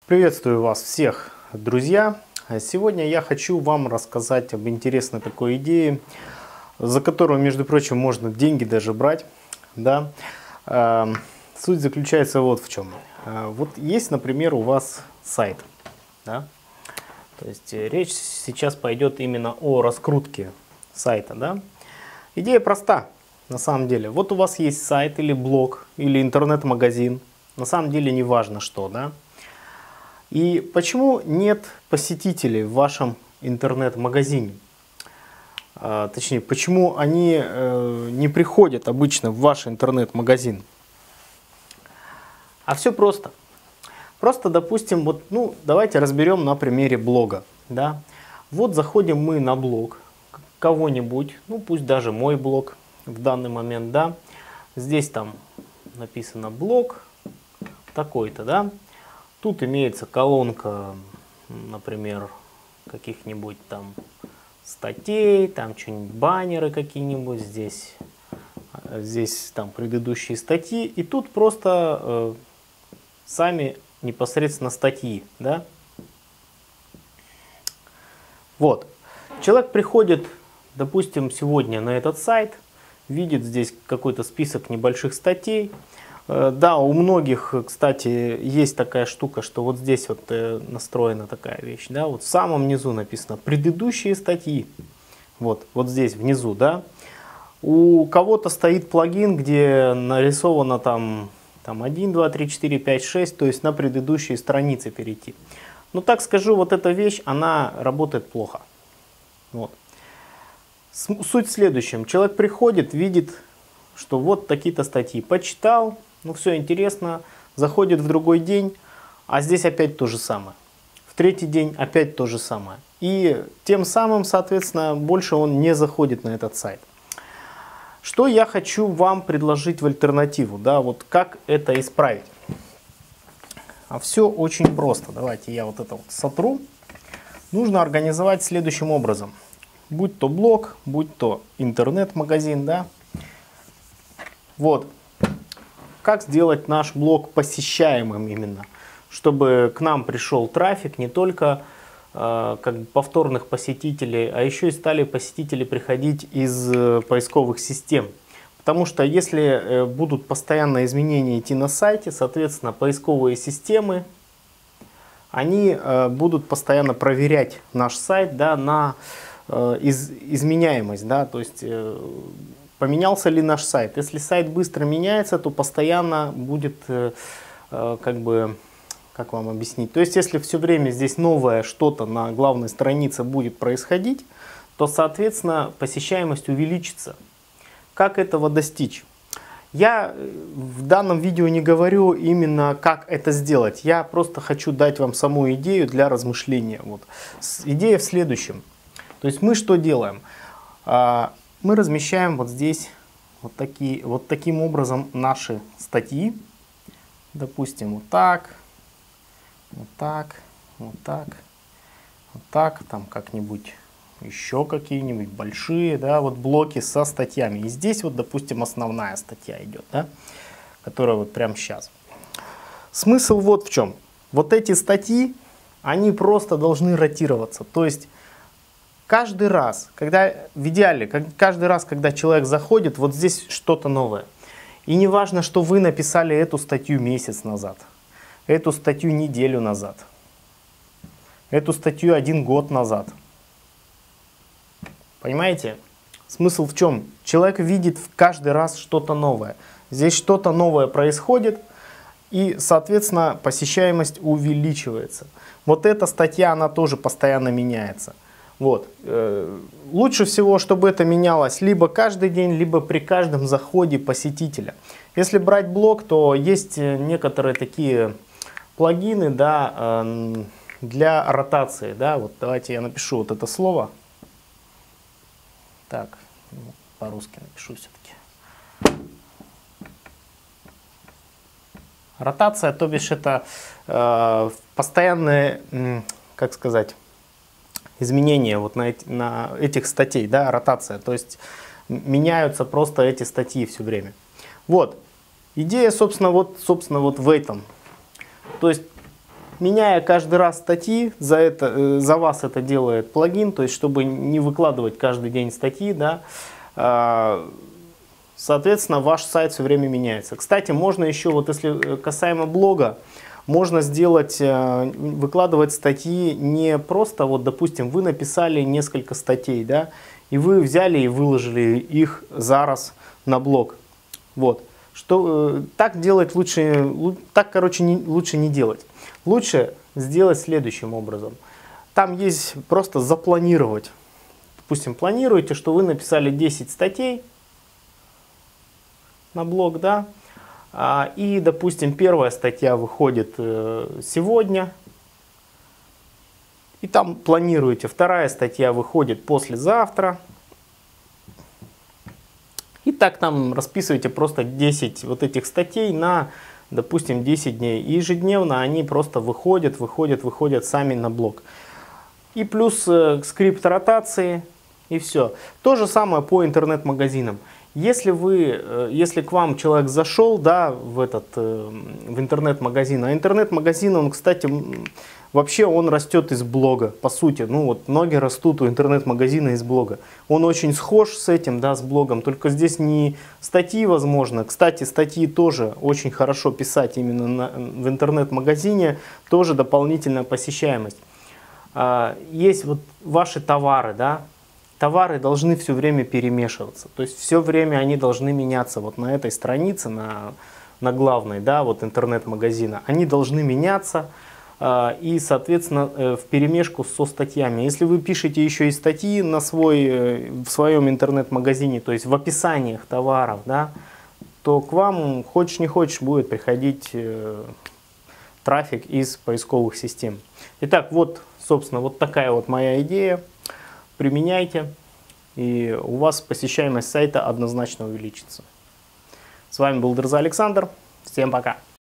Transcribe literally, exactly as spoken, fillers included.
Приветствую вас всех, друзья! Сегодня я хочу вам рассказать об интересной такой идее, за которую, между прочим, можно деньги даже брать. Да? Суть заключается вот в чем. Вот есть, например, у вас сайт. Да? То есть речь сейчас пойдет именно о раскрутке сайта. Да? Идея проста, на самом деле. Вот у вас есть сайт или блог, или интернет-магазин. На самом деле не важно что, да? И почему нет посетителей в вашем интернет-магазине? А, точнее, почему они э, не приходят обычно в ваш интернет-магазин? А все просто. Просто, допустим, вот, ну, давайте разберем на примере блога. Да? Вот заходим мы на блог кого-нибудь, ну пусть даже мой блог в данный момент, да. Здесь там написано блог такой-то, да. Тут имеется колонка, например, каких-нибудь там статей, там что-нибудь баннеры какие-нибудь, здесь, здесь там предыдущие статьи, и тут просто э, сами непосредственно статьи, да. Вот, человек приходит, допустим, сегодня на этот сайт, видит здесь какой-то список небольших статей. Да, у многих, кстати, есть такая штука, что вот здесь вот настроена такая вещь, да, вот в самом низу написано «Предыдущие статьи», вот, вот здесь внизу, да. У кого-то стоит плагин, где нарисовано там, там один, два, три, четыре, пять, шесть, то есть на предыдущие страницы перейти. Ну, так скажу, вот эта вещь, она работает плохо. Вот. Суть в следующем. Человек приходит, видит, что вот такие-то статьи почитал, ну все интересно, заходит в другой день, а здесь опять то же самое. В третий день опять то же самое. И тем самым, соответственно, больше он не заходит на этот сайт. Что я хочу вам предложить в альтернативу, да, вот как это исправить? А все очень просто. Давайте я вот это вот сотру. Нужно организовать следующим образом. Будь то блог, будь то интернет-магазин, да. Вот. Как сделать наш блог посещаемым именно, чтобы к нам пришел трафик не только э, как бы повторных посетителей, а еще и стали посетители приходить из э, поисковых систем. Потому что если э, будут постоянно изменения идти на сайте, соответственно, поисковые системы, они э, будут постоянно проверять наш сайт, да, на э, из, изменяемость, да, то есть э, поменялся ли наш сайт. Если сайт быстро меняется, то постоянно будет, э, э, как бы, как вам объяснить, то есть если все время здесь новое что-то на главной странице будет происходить, то, соответственно, посещаемость увеличится. Как этого достичь? Я в данном видео не говорю именно, как это сделать. Я просто хочу дать вам саму идею для размышления. Вот. Идея в следующем. То есть мы что делаем? Мы размещаем вот здесь вот, такие, вот таким образом наши статьи. Допустим, вот так, вот так, вот так, вот так, там как-нибудь еще какие-нибудь большие, да, вот блоки со статьями. И здесь вот, допустим, основная статья идет, да, которая вот прямо сейчас. Смысл вот в чем. Вот эти статьи, они просто должны ротироваться. То есть каждый раз, когда в идеале, каждый раз, когда человек заходит, вот здесь что-то новое. И не важно, что вы написали эту статью месяц назад, эту статью неделю назад, эту статью один год назад. Понимаете? Смысл в чем? Человек видит каждый раз что-то новое. Здесь что-то новое происходит, и, соответственно, посещаемость увеличивается. Вот эта статья, она тоже постоянно меняется. Вот. Лучше всего, чтобы это менялось либо каждый день, либо при каждом заходе посетителя. Если брать блог, то есть некоторые такие плагины, да, для ротации. Да. Вот давайте я напишу вот это слово. Так, по-русски напишу все-таки. Ротация, то бишь это э, постоянное, э, как сказать, изменения вот на, эти, на этих статей, да, ротация, то есть меняются просто эти статьи все время. Вот, идея, собственно, вот, собственно, вот в этом. То есть меняя каждый раз статьи, за, это, за вас это делает плагин, то есть чтобы не выкладывать каждый день статьи, да, соответственно, ваш сайт все время меняется. Кстати, можно еще, вот если касаемо блога, можно сделать, выкладывать статьи не просто, вот, допустим, вы написали несколько статей, да, и вы взяли и выложили их зараз на блог. Вот. Что, так делать лучше, так, короче, не, лучше не делать. Лучше сделать следующим образом. Там есть просто запланировать. Допустим, планируете, что вы написали десять статей на блог, да, и, допустим, первая статья выходит сегодня, и там планируете, вторая статья выходит послезавтра, и так там расписываете просто десять вот этих статей на, допустим, десять дней, и ежедневно они просто выходят, выходят, выходят сами на блог. И плюс э, скрипт ротации, и все. То же самое по интернет-магазинам. Если, вы, если к вам человек зашел, да, в, этот, в интернет-магазин, а интернет-магазин, он, кстати, вообще он растет из блога, по сути. Ну вот ноги растут у интернет-магазина из блога. Он очень схож с этим, да, с блогом, только здесь не статьи, возможно. Кстати, статьи тоже очень хорошо писать именно на, в интернет-магазине, тоже дополнительная посещаемость. Есть вот ваши товары, да. Товары должны все время перемешиваться, то есть все время они должны меняться. Вот на этой странице, на, на главной, да, вот интернет-магазина, они должны меняться э, и, соответственно, э, в перемешку со статьями. Если вы пишете еще и статьи на свой, э, в своем интернет-магазине, то есть в описаниях товаров, да, то к вам, хочешь не хочешь, будет приходить э, трафик из поисковых систем. Итак, вот, собственно, вот такая вот моя идея. Применяйте, и у вас посещаемость сайта однозначно увеличится. С вами был Дерза Александр. Всем пока!